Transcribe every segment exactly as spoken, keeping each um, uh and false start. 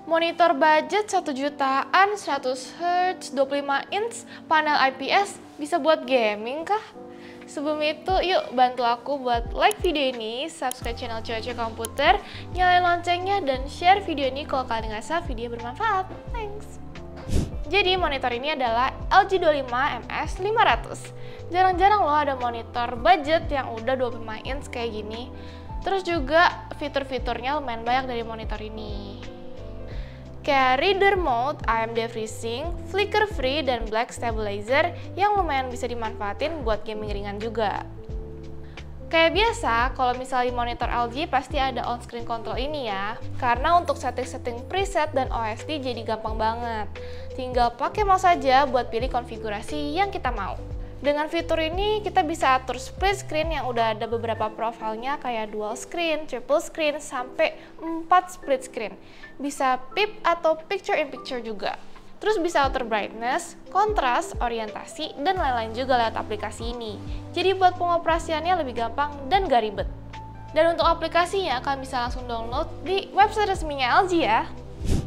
Monitor budget satu jutaan, seratus hertz, dua puluh lima inch, panel I P S, bisa buat gaming kah? Sebelum itu, yuk bantu aku buat like video ini, subscribe channel Cuaca Komputer, nyalain loncengnya, dan share video ini kalau kalian ngerasa video bermanfaat. Thanks! Jadi monitor ini adalah L G dua puluh lima M S lima ratus. Jarang-jarang loh ada monitor budget yang udah dua puluh lima inch kayak gini. Terus juga fitur-fiturnya lumayan banyak dari monitor ini. Kayak reader mode, A M D FreeSync, flicker free, dan black stabilizer yang lumayan bisa dimanfaatin buat gaming ringan juga. Kayak biasa, kalau misalnya di monitor L G pasti ada on-screen control ini ya. Karena untuk setting-setting preset dan O S D jadi gampang banget. Tinggal pakai mouse saja buat pilih konfigurasi yang kita mau. Dengan fitur ini, kita bisa atur split screen yang udah ada beberapa profilnya kayak dual screen, triple screen, sampai empat split screen. Bisa pip atau picture in picture juga. Terus bisa atur brightness, kontras, orientasi, dan lain-lain juga lewat aplikasi ini. Jadi buat pengoperasiannya lebih gampang dan gak ribet. Dan untuk aplikasinya, kalian bisa langsung download di website resminya L G ya.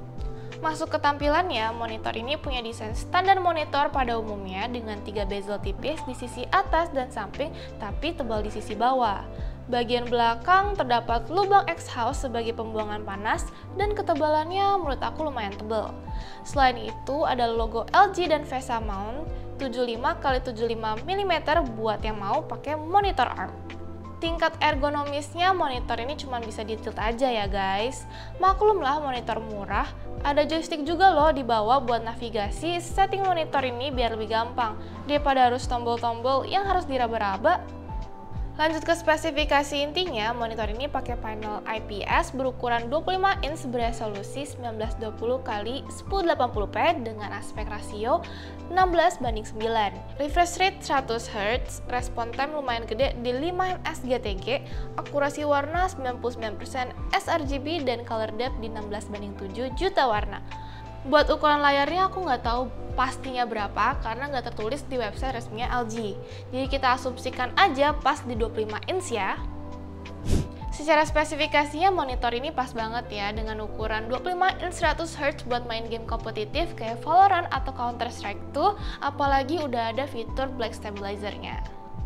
Masuk ke tampilannya, monitor ini punya desain standar monitor pada umumnya dengan tiga bezel tipis di sisi atas dan samping, tapi tebal di sisi bawah. Bagian belakang terdapat lubang exhaust sebagai pembuangan panas dan ketebalannya menurut aku lumayan tebal. Selain itu, ada logo L G dan V E S A mount tujuh puluh lima kali tujuh puluh lima milimeter buat yang mau pakai monitor A R M. Tingkat ergonomisnya monitor ini cuma bisa di tilt aja ya guys. Maklumlah monitor murah, ada joystick juga loh di bawah buat navigasi. Setting monitor ini biar lebih gampang daripada harus tombol-tombol yang harus diraba-raba. Lanjut ke spesifikasi intinya, monitor ini pakai panel I P S berukuran dua puluh lima inch beresolusi seribu sembilan ratus dua puluh kali seribu delapan puluh p dengan aspek rasio enam belas banding sembilan. Refresh rate seratus hertz, respon time lumayan gede di lima ms G T G, akurasi warna sembilan puluh sembilan persen sRGB, dan color depth di enam belas banding tujuh juta warna. Buat ukuran layarnya aku nggak tahu pastinya berapa karena nggak tertulis di website resminya L G. Jadi kita asumsikan aja pas di dua puluh lima inch ya. Secara spesifikasinya monitor ini pas banget ya dengan ukuran dua puluh lima inch seratus hertz buat main game kompetitif kayak Valorant atau Counter Strike tuh, apalagi udah ada fitur black stabilizer-nya.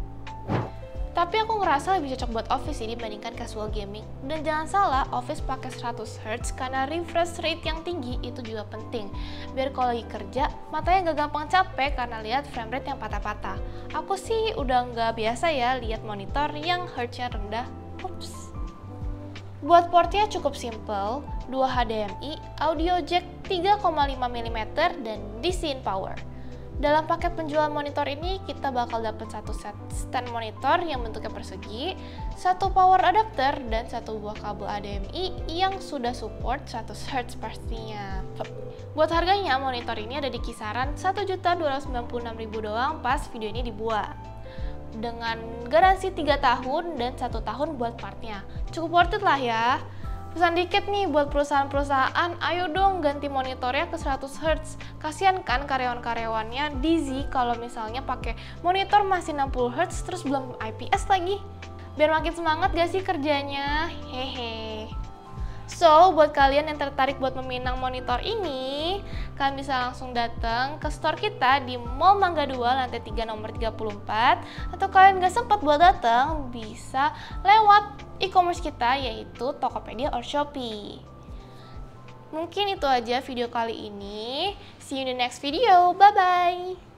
Tapi aku ngerasa lebih cocok buat office sih dibandingkan casual gaming. Dan jangan salah, office pakai seratus hertz karena refresh rate yang tinggi itu juga penting. Biar kalau lagi kerja, matanya gak gampang capek karena lihat frame rate yang patah-patah. Aku sih udah nggak biasa ya lihat monitor yang hertznya rendah. Ups. Buat portnya cukup simple, dua H D M I, audio jack tiga koma lima milimeter, dan D C in power. Dalam paket penjualan monitor ini, kita bakal dapat satu set stand monitor yang bentuknya persegi, satu power adapter, dan satu buah kabel H D M I yang sudah support seratus hertz pastinya. Buat harganya, monitor ini ada di kisaran satu juta dua ratus sembilan puluh enam ribu doang pas video ini dibuat. Dengan garansi tiga tahun dan satu tahun buat partnya. Cukup worth it lah ya. Pesan dikit nih buat perusahaan-perusahaan, ayo dong ganti monitornya ke seratus hertz. Kasian kan karyawan-karyawannya dizzy kalau misalnya pakai monitor masih enam puluh hertz terus belum I P S lagi. Biar makin semangat gak sih kerjanya? Hehe. So, buat kalian yang tertarik buat meminang monitor ini, kalian bisa langsung datang ke store kita di Mall Mangga dua lantai tiga nomor tiga puluh empat, atau kalian gak sempat buat datang, bisa lewat e-commerce kita yaitu Tokopedia or Shopee. Mungkin itu aja video kali ini. See you in the next video. Bye-bye!